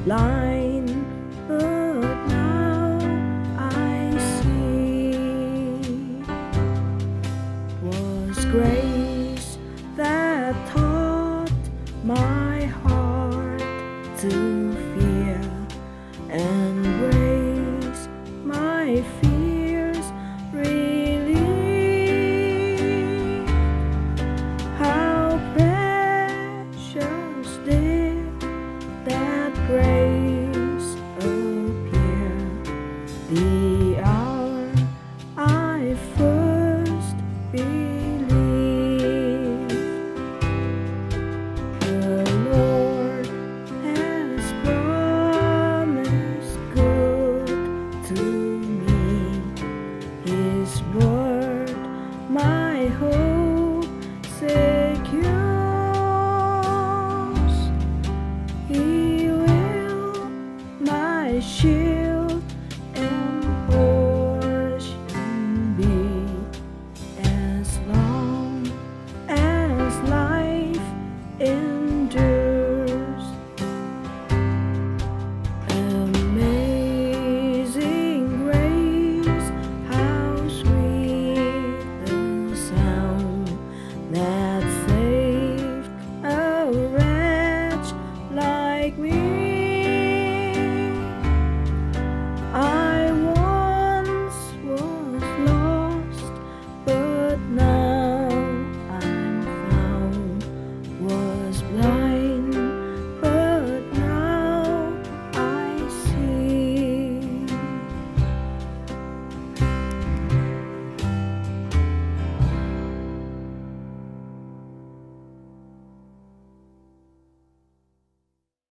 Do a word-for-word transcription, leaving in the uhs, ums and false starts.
blind, but now I see. Was grace that taught my heart to fear and embrace my fears relieved. How precious did that grace appear the hour I first believed. The Lord has promised good to me. His word my hope secures. He will my shield and portion be, as long as life endures. Amazing grace, how sweet the sound that saved a wretch like me. I once was lost, but now I'm found, was blind.